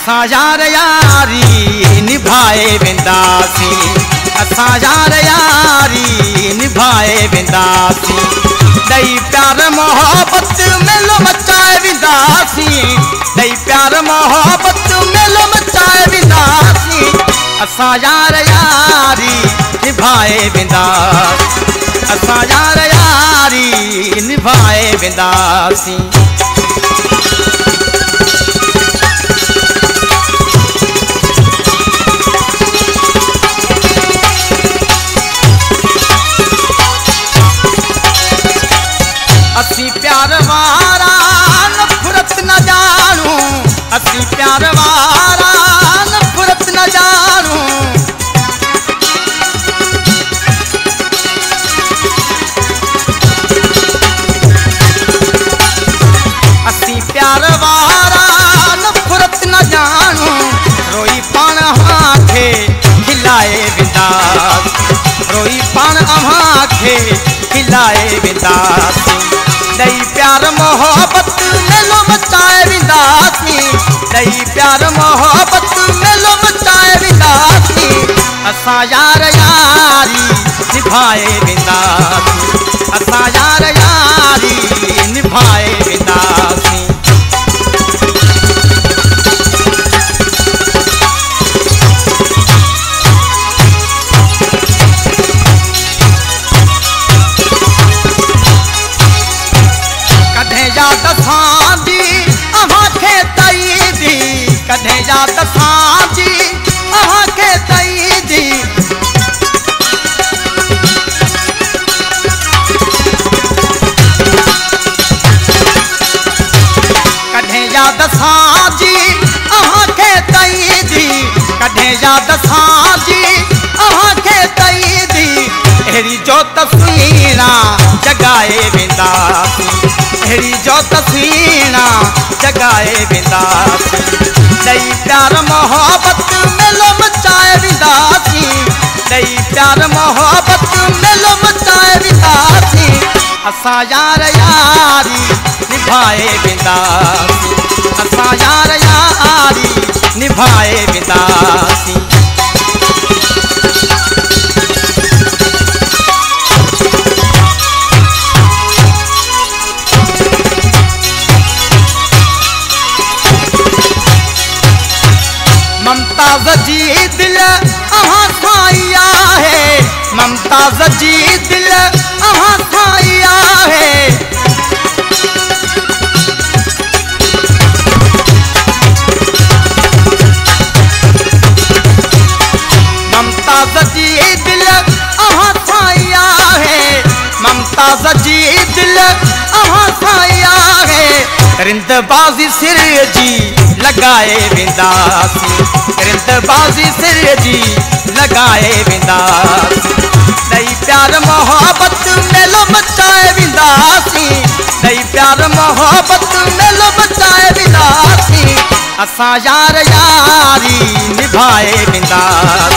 असां यार यारी निभाए वेंदासीं, असां यार यारी निभाए वेंदासीं। ॾेई प्यार मोहब्बत मेलो मचाए वेंदासीं, ॾेई प्यार मोहब्बत मेलो मचाए वेंदासीं। असां यार यारी निभाए वेंदासीं, असां यार यारी निभाए वेंदासीं। असीं प्यार वारा नफ़रत न जाणू, असीं प्यार वारा नफ़रत न जाणू। असीं प्यार वारा नफ़रत न जाणू। रोई पाण अव्हांखे खिलाए वेंदासीं, रोई पाण अव्हांखे खिलाए वेंदासीं। ॾेई प्यार मोहब्बत मेलो मचाए वेंदासीं, ॾेई प्यार मोहब्बत मेलो मचाए वेंदासीं। असां यार यारी निभाए वेंदासीं, असां यार यारी निभाए वेंदासीं। याद असांजी अव्हांखे तईंदी, कॾहिं याद असांजी अव्हांखे तईंदी। कॾहिं याद असांजी अव्हांखे तईंदी, कॾहिं याद असांजी अव्हांखे तईंदी। अहिड़ी जो तस्वीरां जॻाए वेंदासीं, अहिड़ी जो तस्वीरां जॻाए वेंदासीं। ॾेई प्यार मोहब्बत मेलो मचाए वेंदासीं, ॾेई प्यार मोहब्बत मेलो मचाए वेंदासीं। असां यार यारी निभाए वेंदासीं, असां यार यारी निभाए वेंदासीं। ममताज़ जी दिल अव्हां सां आहे, ममताज़ जी दिल अव्हां सां आहे। ममताज़ जी दिल अव्हां सां आहे, ममताज़ जी दिल अव्हां सां आहे। रिंदबाज़ी सिर जी लगाए वेंदासीं, रिंदबाज़ी सिर जी लगाए वेंदासीं। ॾेई प्यार मोहब्बत मेलो मचाए वेंदासीं, ॾेई प्यार मोहब्बत मेलो मचाए वेंदासीं। असां यार यारी निभाए वेंदासीं,